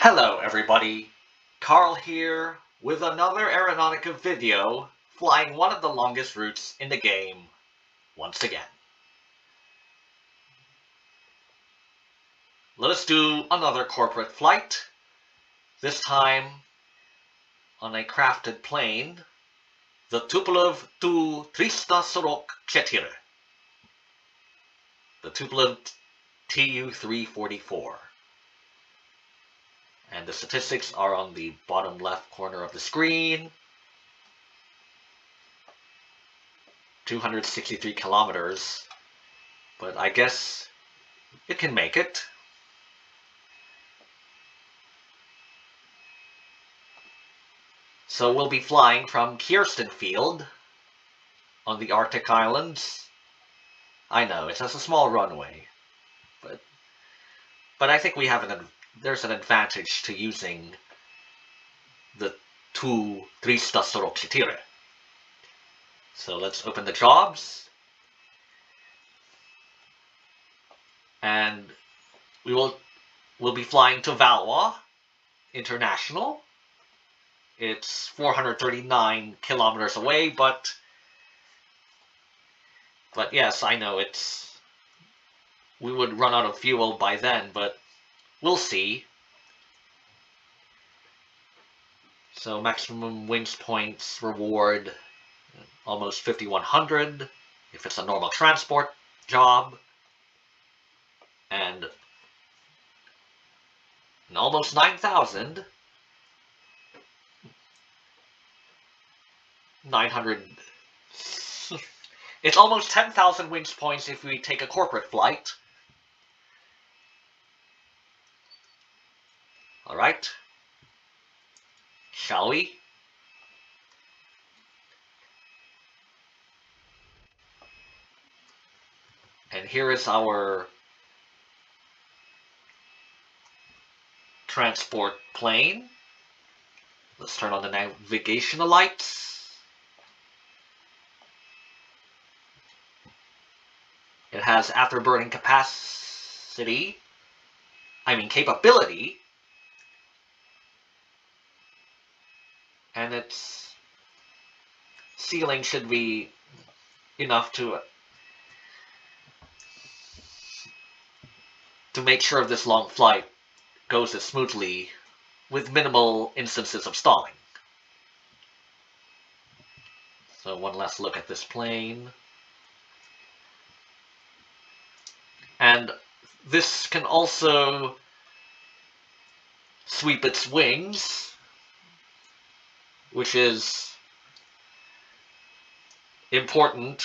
Hello everybody, Carl here with another Aeronautica video flying one of the longest routes in the game once again. Let us do another corporate flight, this time on a crafted plane, the Tupolev Tu-344, the Tupolev Tu-344. And the statistics are on the bottom left corner of the screen. 263 kilometers, but I guess it can make it. So we'll be flying from Kjerstin Field on the Arctic Islands. I know, it has a small runway, but I think we have there's an advantage to using the Tu-344. So let's open the jobs, and we'll be flying to Valois International. It's 439 kilometers away, but yes, I know we would run out of fuel by then, but we'll see. So maximum Wingz Points reward almost 5,100 if it's a normal transport job, and almost 9,000. 900. It's almost 10,000 Wingz Points if we take a corporate flight. Alright, shall we? And here is our transport plane. Let's turn on the navigational lights. It has afterburning capability. And its ceiling should be enough to make sure this long flight goes as smoothly with minimal instances of stalling. So one last look at this plane. And this can also sweep its wings, which is important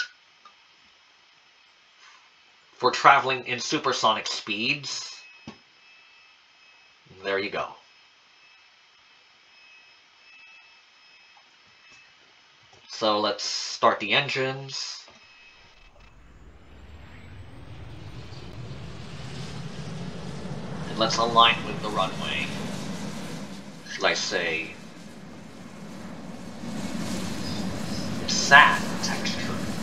for traveling in supersonic speeds. There you go. So let's start the engines. And let's align with the runway. Should I say sand texture?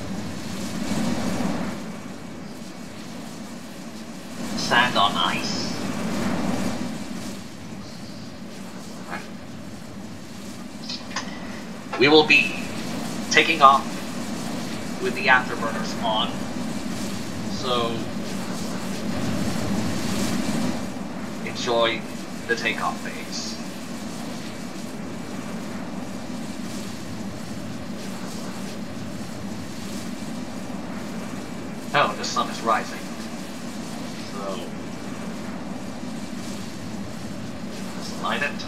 Sand on ice. Right. We will be taking off with the afterburners on, so enjoy the takeoff phase. Oh, the sun is rising. So let's align it.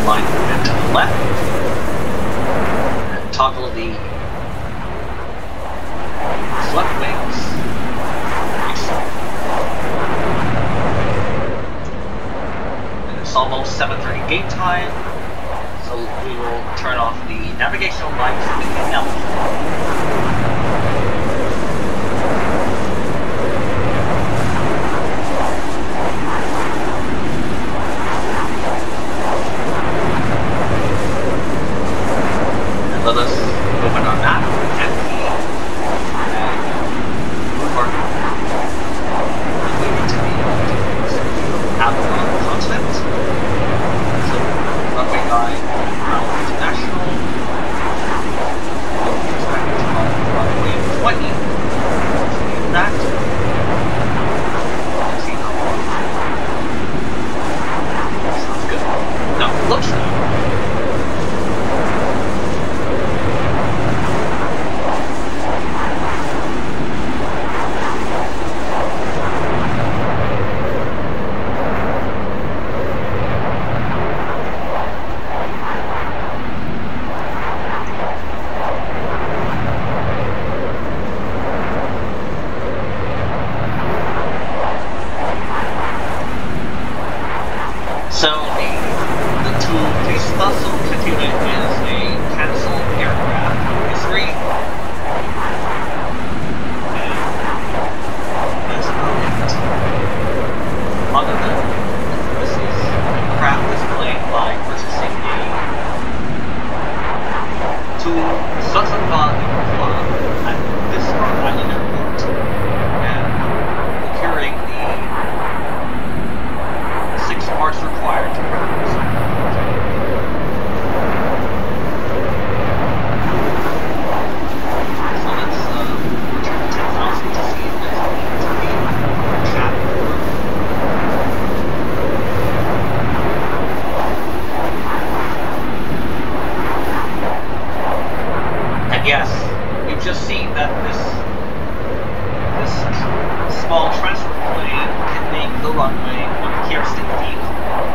line a bit to the left, and toggle the swept wings. And it's almost 7:30 gate time, so we will turn off the navigational lights in the altitude. Let us open our map and key and move our moving to the Avalon continent. So runway guide Valois International. We'll be expecting to run runway 20. So leave that. Let's see how far. Sounds good. No, looks good. So the Tu-344 unit is a cancelled aircraft history, and that's about it. Other than this is a craft displayed by purchasing a Kjerstin-Valois at Fiskar Island Airport and procuring the 6 parts required to practice. So let's return to 10,000 to see if there's any to be chat for. And yes, you've just seen that this small transfer plane can make the runway on Kjerstin Field.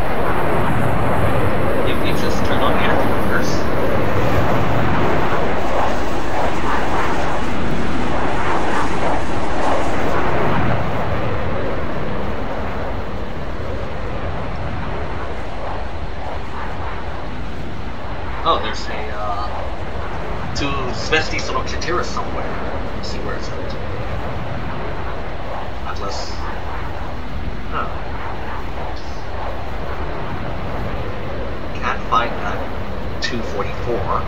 If we just turn on the afterburst. Oh, there's a Tu-344 somewhere. Let's see where it's at. Atlas. Oh. Can't find that 244.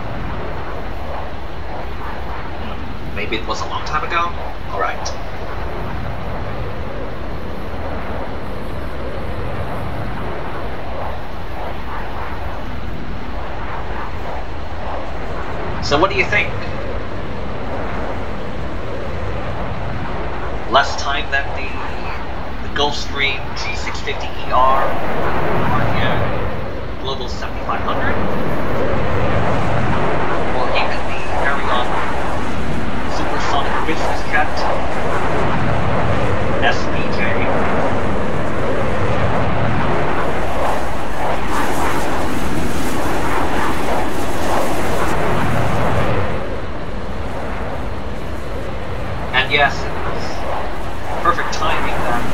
Maybe it was a long time ago? Alright. So what do you think? Less time than the Gulfstream G650ER Global 7500, or even the Aeronautica supersonic business jet SBJ. And yes, it was perfect timing that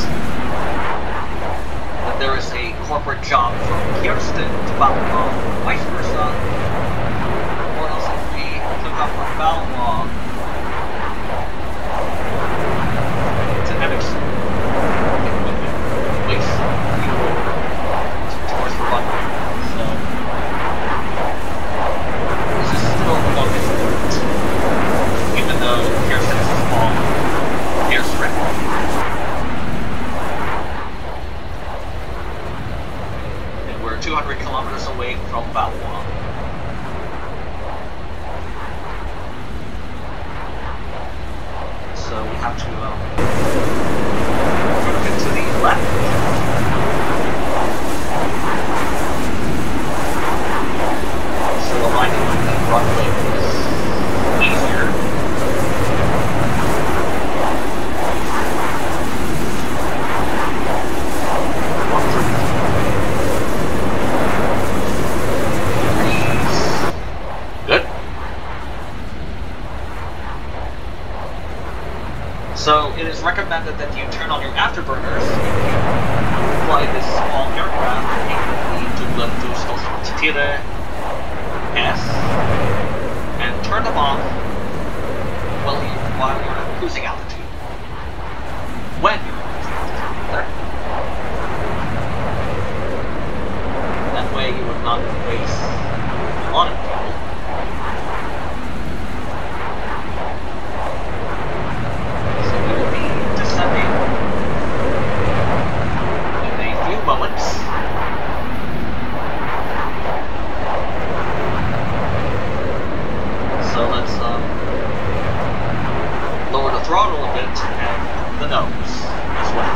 there is a corporate job from Kjerstin to Valois, vice versa, or else if we took up from Valois to Ericsson, it would waste some fuel towards the runway. So this is still the longest route, even though Kjerstin is a small airstrip. And we're 200 kilometers away from Valois. So we have to move it to the left. So aligning with the runway is easier. So it is recommended that you turn on your afterburners if you fly this small aircraft, namely Tupolev Tu-344 and turn them off while you're at cruising altitude. When you're at cruising altitude, that way you would not waste a lot of fuel. So we will be descending in a few moments. So let's lower the throttle a bit and the nose as well.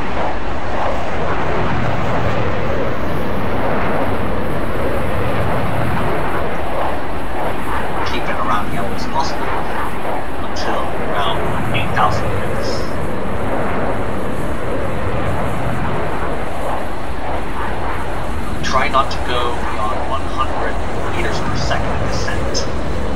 Keep it around yellow as possible until around 8,000 meters. Try not to go beyond 100 meters per second descent.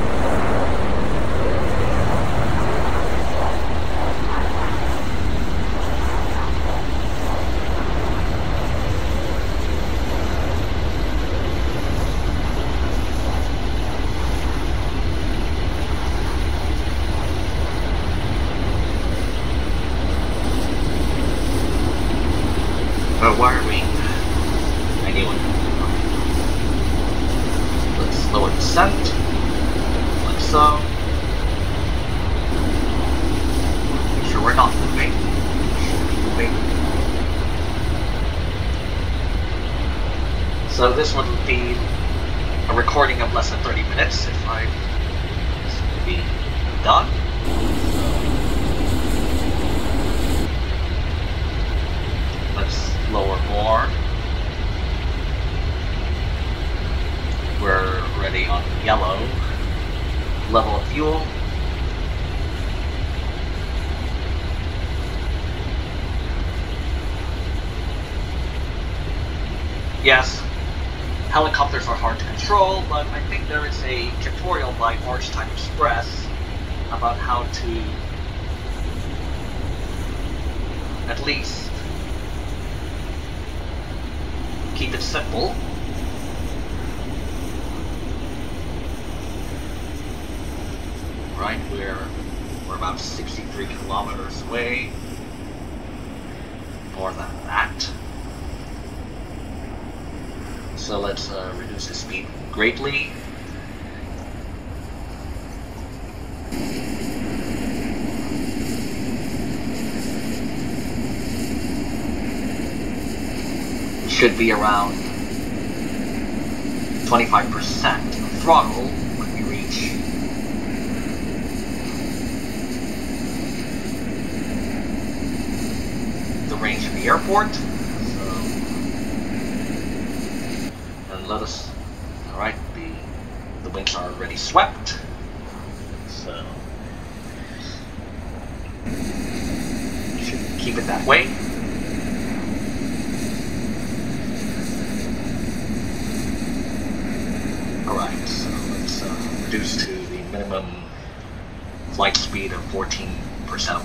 Wiring. Anyway, let's lower descent, like so. Make sure we're not moving. So this would be a recording of less than 30 minutes if this would be done. Let's lower more. We're already on yellow. Level of fuel. Yes, helicopters are hard to control, but I think there is a tutorial by Nahrstein Express about how to at least keep it simple. Right, we're about 63 kilometers away. More than that. So let's reduce the speed greatly. Should be around 25% throttle when we reach the range of the airport. So, and let us. All right, the wings are already swept. So should keep it that way. Alright, so let's reduce to the minimum flight speed of 14%.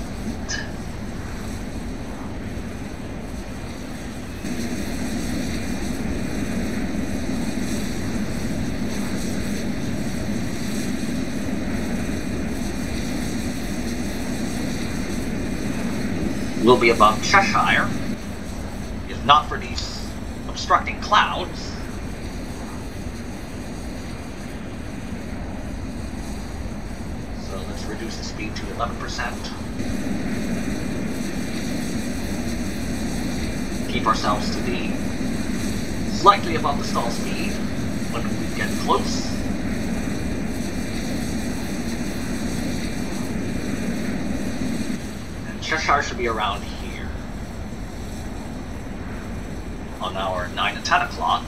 We'll be above Cheshire, if not for these obstructing clouds. So let's reduce the speed to 11%. Keep ourselves to the slightly above the stall speed when we get close. And Cheshire should be around here on our 9 and 10 o'clock.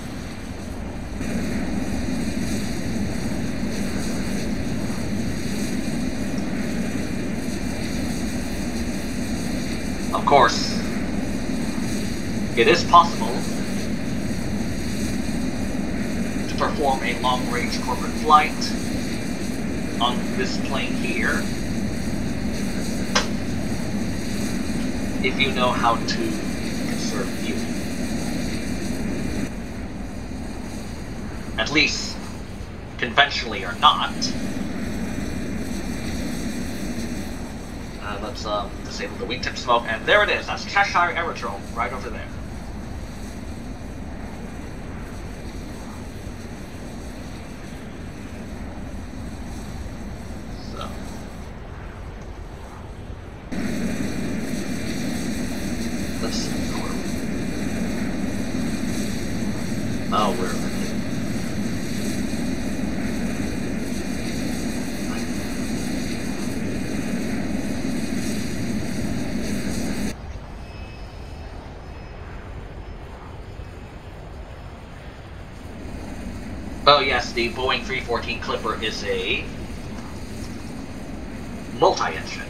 Of course, it is possible to perform a long-range corporate flight on this plane here. if you know how to conserve fuel. At least, conventionally or not. Let's disable the wingtip smoke, and there it is. That's Cheshire Aerodrome, right over there. So. Let's see. Oh, we're okay. Oh yes, the Boeing 314 Clipper is a multi-engine.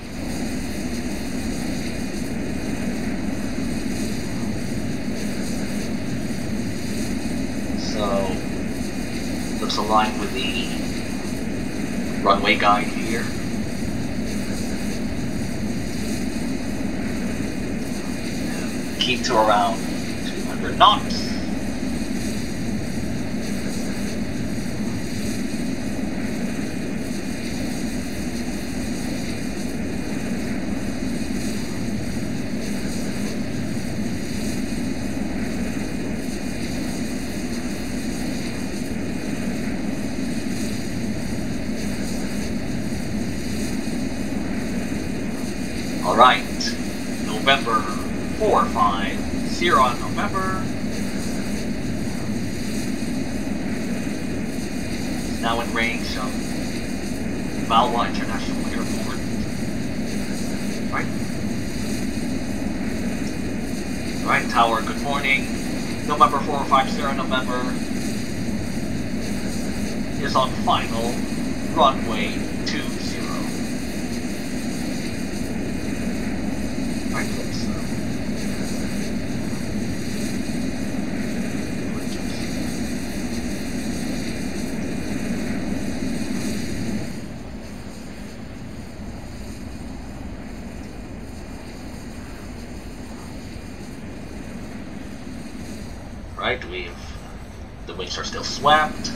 So, looks aligned with the runway guide here. And keep to around 200 knots. Alright, November 450 on November. It's now in range of Valois International Airport. Right? Right, tower, good morning. November 450 November is on final runway 20. Right, let's right, the wings are still swept.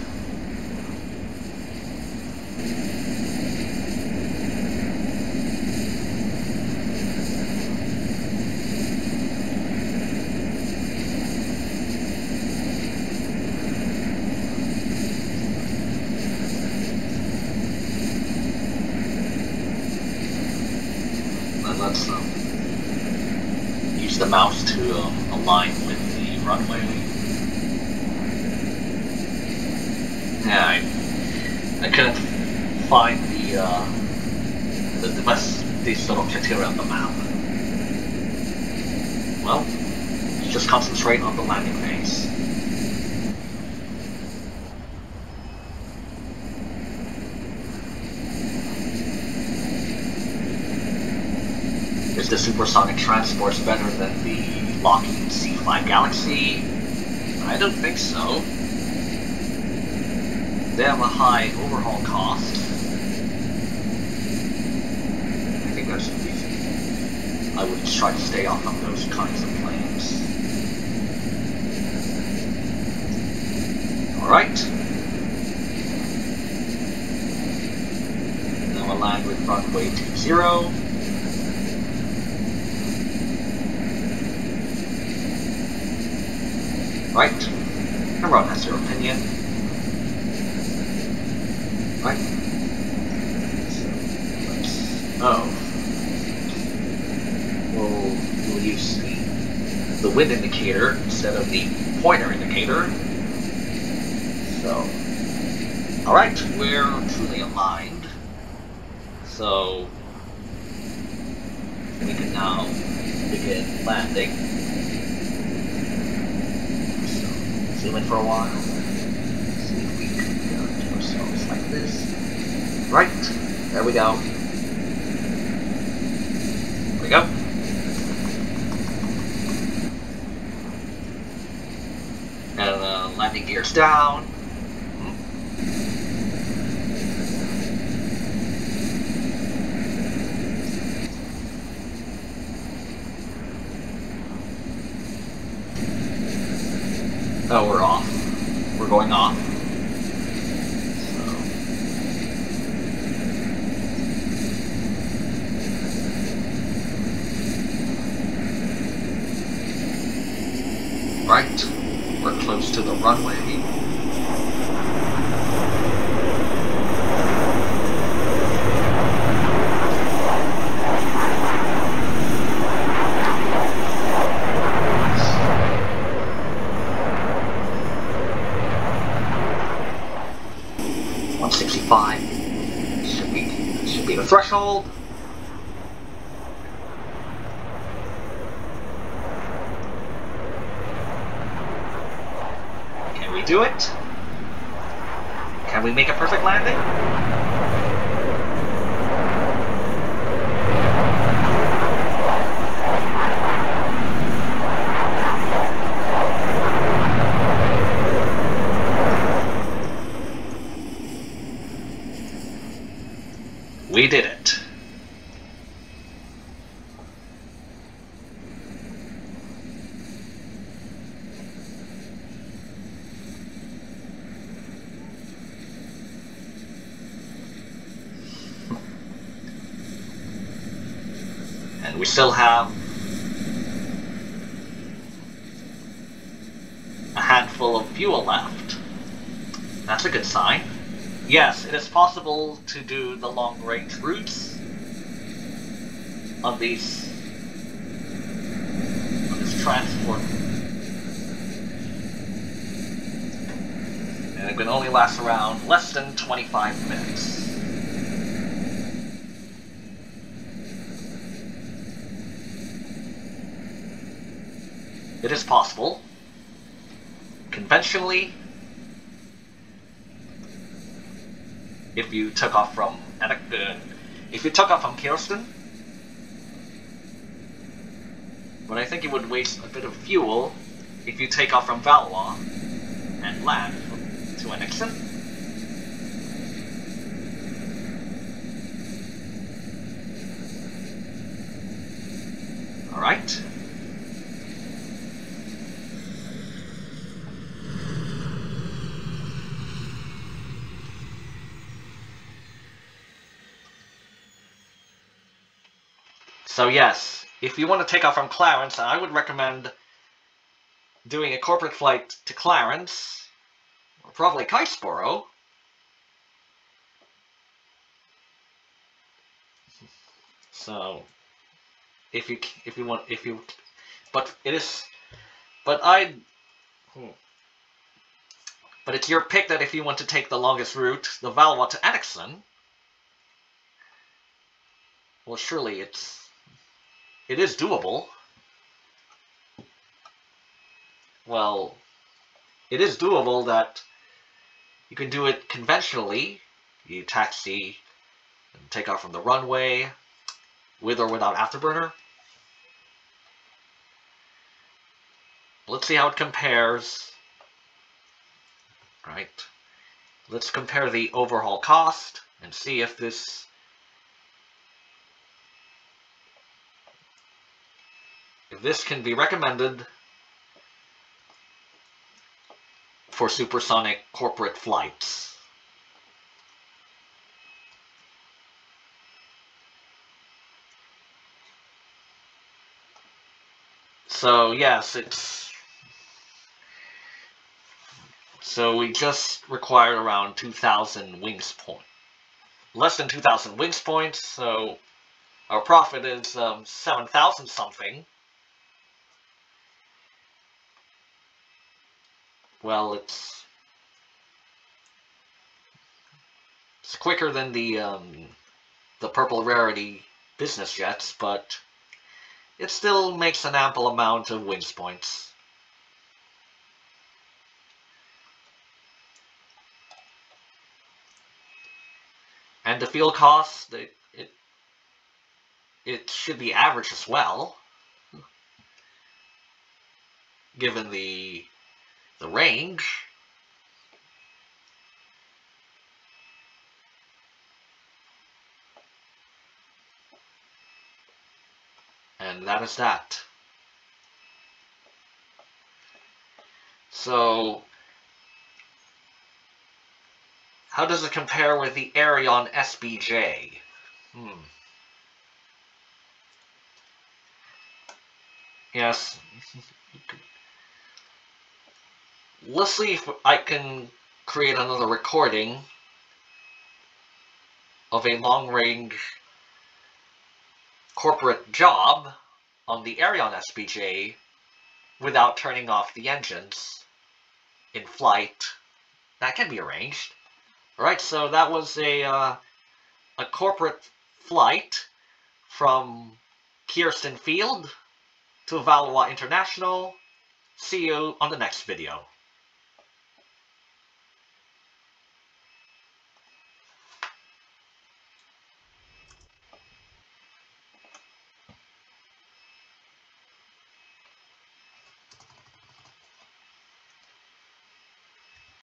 Let's use the mouse to align with the runway. Yeah, I couldn't find the best sort of criteria on the map. Well, just concentrate on the landing phase. Is the supersonic transports better than the Lockheed C-5 Galaxy? I don't think so. They have a high overhaul cost. I think that's the reason I would try to stay off of those kinds of planes. Alright. Now I'll land with runway 20. Right, everyone has their opinion. Right. So we'll use the wind indicator instead of the pointer indicator. So, alright, we're truly aligned. So, we can now begin landing. Zoom in for a while. See if we can do ourselves like this. Right, there we go. There we go. And landing gears down. going off. Right, we're close to the runway. Should be the threshold. Can we do it? Can we make a perfect landing? We did it. And we still have a handful of fuel left. That's a good sign. Yes, it is possible to do the long-range routes on this transport. And it can only last around less than 25 minutes. It is possible. Conventionally, if you took off from Kjerstin, but I think it would waste a bit of fuel if you take off from Valois and land to Aeronautica. All right. So yes, if you want to take off from Clarence, I would recommend doing a corporate flight to Clarence, or probably Kite'sborough. So, but it's your pick that if you want to take the longest route, the Valois to Aeronautica. Well, surely it is doable. Well, it is doable that you can do it conventionally. You taxi and take off from the runway with or without afterburner. Let's see how it compares. Right. Let's compare the overhaul cost and see if this can be recommended for supersonic corporate flights. So yes, so we just required around 2,000 Wingz points. Less than 2,000 Wingz points, so our profit is 7,000 something. Well, it's quicker than the purple-rarity business jets, but it still makes an ample amount of Wingz points. And the fuel cost, it should be average as well, given the range. And that is that. So How does it compare with the Aeron SBJ? Yes. Let's see if I can create another recording of a long-range corporate job on the Aeron SBJ without turning off the engines in flight. That can be arranged. Alright, so that was a corporate flight from Kjerstin Field to Valois International. See you on the next video.